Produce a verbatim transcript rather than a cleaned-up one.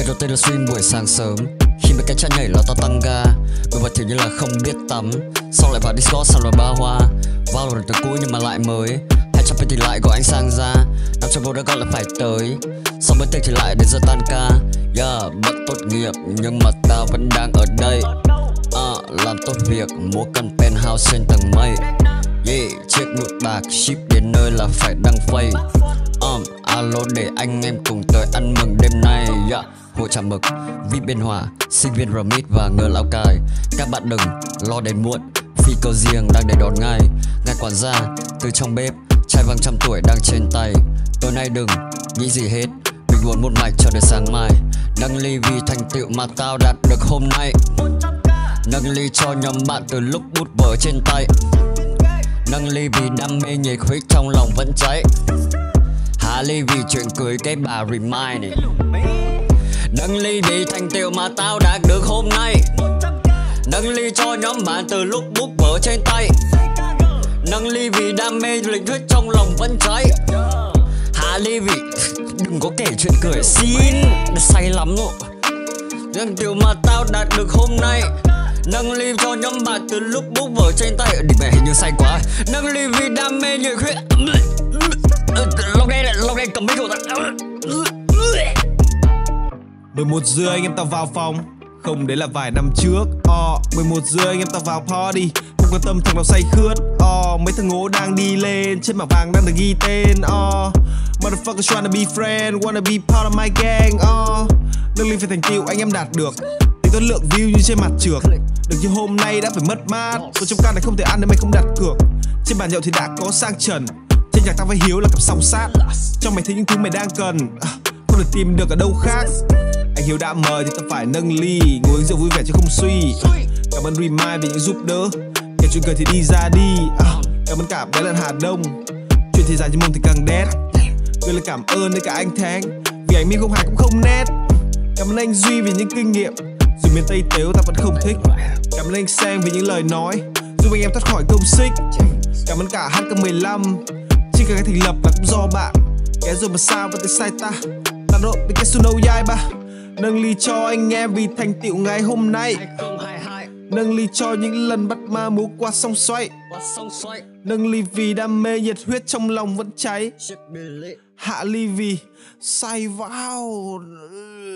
đầu tiên là stream buổi sáng sớm, khi mấy cái chân nhảy là tao tăng ga. Người vật thì như là không biết tắm, sau lại vào Discord xong rồi ba hoa. Vào rồi từ cũ nhưng mà lại mới, hai trăm thì lại gọi anh sang ra. Năm trăm vô đã gọi là phải tới, sau bữa tiệc thì lại đến giờ tan ca. Yeah, bận tốt nghiệp nhưng mà tao vẫn đang ở đây. Uh, làm tốt việc, mua căn penthouse trên tầng mây. Yeah, chiếc nút bạc ship đến nơi là phải đăng phây. Um, alo để anh em cùng tới ăn mừng đêm nay. Yeah, hội chả mực, vị biên hòa, sinh viên remit và ngờ Lào Cai. Các bạn đừng lo đến muộn, phi cơ riêng đang để đón ngay. Ngài quản gia từ trong bếp, chai vang trăm tuổi đang trên tay. Tối nay đừng nghĩ gì hết, mình buồn một mạch cho đến sáng mai. Nâng ly vì thành tựu mà tao đạt được hôm nay. Nâng ly cho nhóm bạn từ lúc bút vở trên tay. Nâng ly vì đam mê nhiệt huyết trong lòng vẫn cháy. Hạ ly vì chuyện cưới cái bà remind này. Nâng ly vì thành tựu mà tao đạt được hôm nay. Nâng ly cho nhóm bạn từ lúc bút vở trên tay. Nâng ly vì đam mê lịch huyết trong lòng vẫn cháy. Hạ ly vì đừng có kể chuyện cười xin, say lắm rồi. Nâng tựu mà tao đạt được hôm nay. Nâng ly cho nhóm bạn từ lúc bút vở trên tay. Đỉnh mẹ hình như say quá. Nâng ly vì đam mê nhiệt huyết. Lòng đen lòng đen cầm mic của tao. mười một rưỡi anh em tao vào phòng, không đấy là vài năm trước. Ờ, mười một rưỡi anh em tao vào party, không quan tâm thằng nào say khướt. Ờ, mấy thằng ngố đang đi lên, trên mảng vàng đang được ghi tên. Ờ, motherfuckers tryna be friend, wanna be part of my gang. Ờ, nâng ly phải thành tựu anh em đạt được, tính toán lượng view như trên mặt trược. Được như hôm nay đã phải mất mát, tôi trong can này không thể ăn nếu mày không đặt cược. Trên bàn nhậu thì đã có sang trần, trên nhạc tao phải hiếu là cặp song sát. Trong mày thấy những thứ mày đang cần, à, không được tìm được ở đâu khác. Anh Hiếu đã mời thì tao phải nâng ly, ngồi uống rượu vui vẻ chứ không suy. à, Cảm ơn Remind vì những giúp đỡ, kể chuyện cười thì đi ra đi. à, Cảm ơn cả bé lẫn Hà Đông, chuyện thì dài như mông thì càng đét. Gửi lời cảm ơn đến cả anh Thang, vì anh mi không hài cũng không nét. Cảm ơn anh Duy vì những kinh nghiệm, dù miền Tây tếu ta vẫn không thích. Cảm ơn anh Sang vì những lời nói, giúp anh em thoát khỏi công xích. Cảm ơn cả hát ca mười lăm, chỉ cần cái thành lập là cũng do bạn. Kẻ rồi mà sao vẫn thấy sai ta, ta độ bị cái suno dai ba. Nâng ly cho anh em vì thành tựu ngày hôm nay. Nâng ly cho những lần bắt ma múa qua sông xoay. Nâng ly vì đam mê nhiệt huyết trong lòng vẫn cháy. Hạ ly vì say vào.